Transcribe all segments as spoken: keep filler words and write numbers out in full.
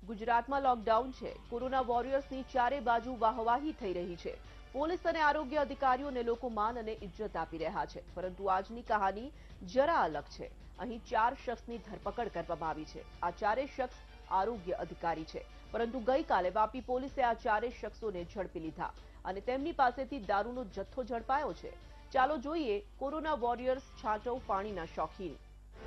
ગુજરાતમાં લોકડાઉન છે। કોરોના વોરિયર્સની ચારે બાજુ વાહવાહી થઈ રહી છે। પોલીસ અને આરોગ્ય અધિકારીઓને લોકો માન અને ઇજ્જત આપી રહ્યા છે, પરંતુ આજની કહાની જરા અલગ છે। અહીં ચાર શખ્સની ધરપકડ કરવામાં આવી છે। આ ચારેય શખ્સ આરોગ્ય અધિકારી છે, પરંતુ ગઈકાલે વાપી પોલીસે આ ચારેય શખ્સોને ઝડપી લીધા અને તેમની પાસેથી દારૂનો જથ્થો ઝડપાયો છે। ચાલો જોઈએ કોરોના વોરિયર્સ છાંટવ પાણીના શોખીન।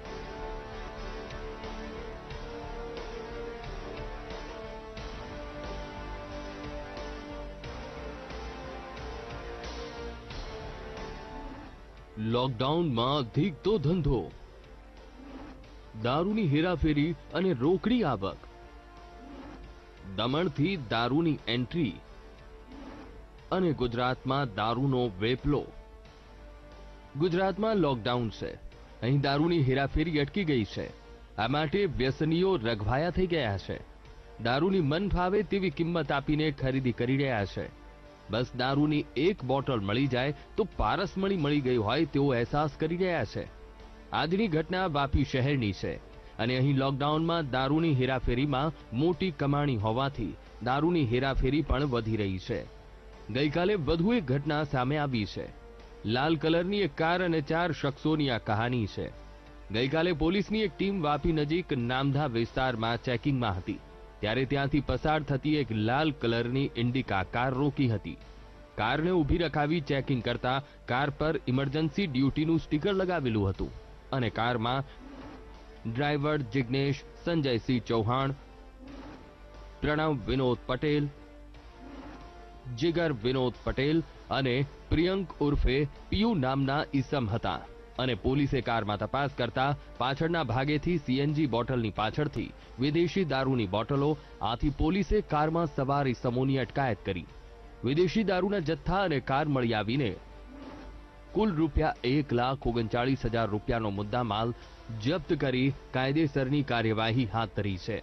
लॉकडाउन में धीकतो धंधो, दारूनी हेराफेरी अने रोकड़ी आवक, दमण थी दारूनी एंट्री अने गुजरात में दारूनो वेपलो। गुजरात में लॉकडाउन से अहीं दारूनी हेराफेरी अटकी गई है। आ माटे व्यसनीओ रघवाया थई गया है। दारूनी मन फावे तेवी किंमत आपीने खरीदी करी रह्या छे। बस दारूनी एक बोटल मळी जाए तो पारसमणी मळी गई होय तेवो अहेसास करी रह्या छे। आजनी घटना वापी शहेरनी छे अने અહીં લોકડાઉનમાં દારૂની હેરાફેરીમાં મોટી કમાણી હોવાથી દારૂની હેરાફેરી પણ વધી રહી છે। ગઈકાલે વધુ એક ઘટના સામે આવી છે। લાલ કલરની એક કાર અને ચાર શખ્સોની આ કહાની છે। ગઈકાલે પોલીસની એક ટીમ વાપી નજીક નામધા વિસ્તારમાં ચેકિંગમાં હતી, ત્યારે ત્યાંથી પસાર થતી એક લાલ કલરની ઇન્ડિકા કાર રોકી હતી। કારને ઊભી રખાવી ચેકિંગ કરતા કાર પર ઇમરજન્સી ડ્યુટીનું સ્ટીકર લગાવેલું હતું અને કારમાં ડ્રાઈવર જિગ્નેશ સંજયસિંહ ચૌહાણ, પ્રણવ વિનોદ પટેલ, जिगर विनोद पटेल अने प्रियंक उर्फे पीयू नामना ईसम हता अने पोलीसे कारमा तपास करता पाछळना भागेथी सीएनजी बोटलनी पाछळथी विदेशी दारूनी बोटलो आथी पोलीसे कारमा सवार ईसमोनी अटकायत करी। विदेशी दारूना जत्था अने कार मळी आवीने कुल रूपिया एक लाख ओगणचाळीस हजार रूपियानो मुद्दामाल जप्त करी कायदेसरनी कार्यवाही हाथ धरी छे।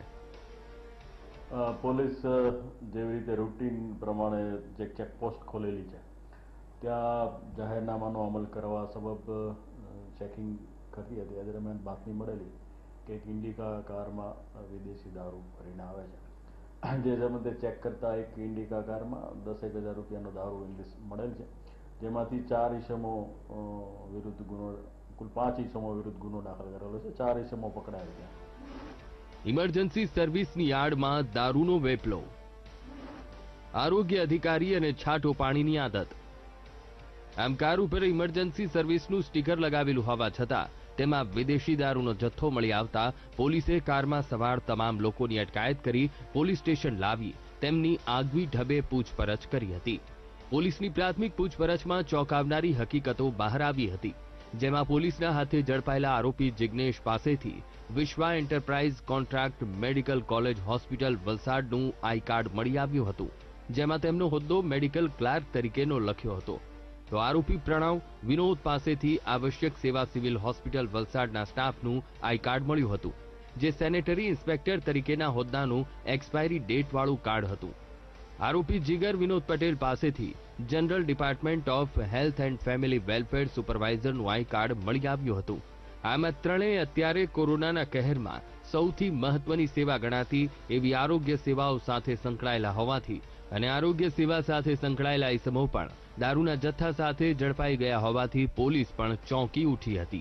પોલીસ જેવી રીતે રૂટીન પ્રમાણે જે ચેકપોસ્ટ ખોલેલી છે ત્યાં જાહેરનામાનો અમલ કરવા સબબ ચેકિંગ કરતી હતી। આ દરમિયાન બાતમી મળેલી કે એક ઇન્ડિકા કારમાં વિદેશી દારૂ ભરીને આવે છે। જે સંબંધે ચેક કરતા એક ઇન્ડિકા કારમાં દસેક હજાર રૂપિયાનો દારૂ ઇંગ્લિશ મળેલ છે, જેમાંથી ચાર ઈસમો વિરુદ્ધ ગુનો કુલ પાંચ ઈસમો વિરુદ્ધ ગુનો દાખલ કરેલો છે। ચાર ઈસમો પકડાયા છે। इमरजन्सी सर्विसनी आड़मां दारूनो वेपलो, आरोग्य अधिकारी अने छाटो पाणीनी आदत। आम कार उपर इमरजन्सी सर्विसनुं स्टीकर लगावेलुं होवा छतां तेमां विदेशी दारूनो जथ्थो मळी आवता पोलीसे कारमा सवार तमाम लोकोनी अटकायत करी पोलीस स्टेशन लावी तेमनी आगवी ढबे पूछपरछ करी हती। पोलीसनी प्राथमिक पूछपरछमां चौंकावनारी हकीकतो बहार आवी हती, जेमां पोलीसना हाथे झड़पायेला आरोपी जिग्नेश पासेथी Vishwa enterprise contract medical college hospital वलसाडनुं आई कार्ड मळी आव्युं हतुं, जेमां तेमनो होद्दो मेडिकल क्लार्क तरीकेनो लख्यो हतो। तो आरोपी प्रणव विनोद पासेथी आवश्यक सेवा सिविल हॉस्पिटल वलसाडना स्टाफनुं आई कार्ड मळ्युं हतुं, जे सेनेटरी इंस्पेक्टर तरीकेना होद्दानुं एक्सपायरी डेट वाळुं कार्ड हतुं। आरोपी जिगर विनोद पटेल पासेथी general department of health and family welfare सुपरवाइजरनुं आई कार्ड मळी आव्युं हतुं। आम त्रणेय अत्यारे कोरोनाना कहरमां सौथी महत्वनी सेवा गणाती एवी आरोग्य सेवाओ साथे संकळायेला होवाथी अने आरोग्य सेवा साथे संकळायेला ईसमो पण दारूना जत्था साथे झड़पाई गया होवाथी पोलीस पण चौंकी उठी हती।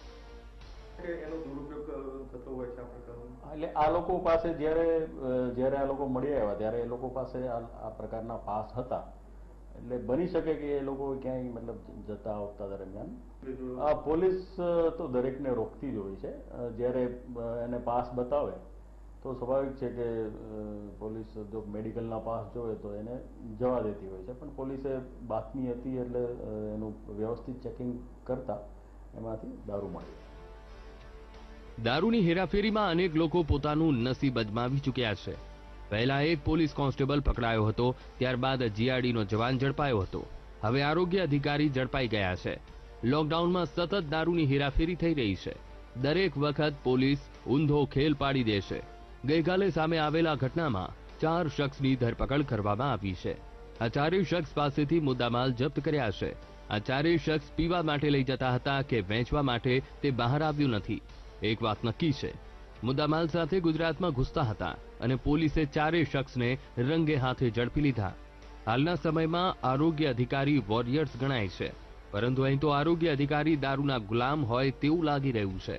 એટલે આ લોકો પાસે જ્યારે જ્યારે આ લોકો મળી આવ્યા ત્યારે એ લોકો પાસે આ પ્રકારના પાસ હતા, એટલે બની શકે કે એ લોકો ક્યાંય મતલબ જતા આવતા દરમિયાન આ પોલીસ તો દરેકને રોકતી જ હોય છે। જ્યારે એને પાસ બતાવે તો સ્વાભાવિક છે કે પોલીસ જો મેડિકલના પાસ જોવે તો એને જવા દેતી હોય છે, પણ પોલીસે બાતમી હતી એટલે એનું વ્યવસ્થિત ચેકિંગ કરતા એમાંથી દારૂ મળી। दारूनी हेराफेरीमां अनेक लोको पोतानुं नसीब अजमावी चूक्या छे। पहला एक पोलीस कोन्स्टेबल पकड़ायो हतो, त्यारबाद जीआरडीनो जवान झड़पायो हतो, हवे आरोग्य अधिकारी झड़पाई गया छे। लॉकडाउनमां सतत दारूनी हेराफेरी थई रही छे। दरेक वखत पोलीस ऊंधो खेल पाड़ी दे छे। गईकाले सामे आवेला घटनामां चार शख्सनी धरपकड़ करवामां आवी छे। आ चारेय शख्स पासेथी मुद्दामाल जप्त कर्या छे। आ चारेय शख्स पीवा माटे लई जता हता के वेचवा माटे ते बहार आव्युं नथी। एक बात नक्की छे, मुद्दामाल साथे गुजरातमां घुसता हता અને પોલીસે ચારેય શખ્સને રંગે હાથે ઝડપી લીધા. હાલના સમયમાં આરોગ્ય અધિકારી વોરિયર્સ ગણાય છે, પરંતુ અહીં તો આરોગ્ય અધિકારી દારૂના ગુલામ હોય તેવું લાગી રહ્યું છે.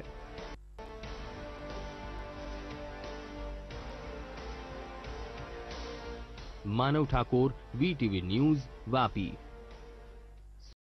Manav Thakor, VTV news, Vapi.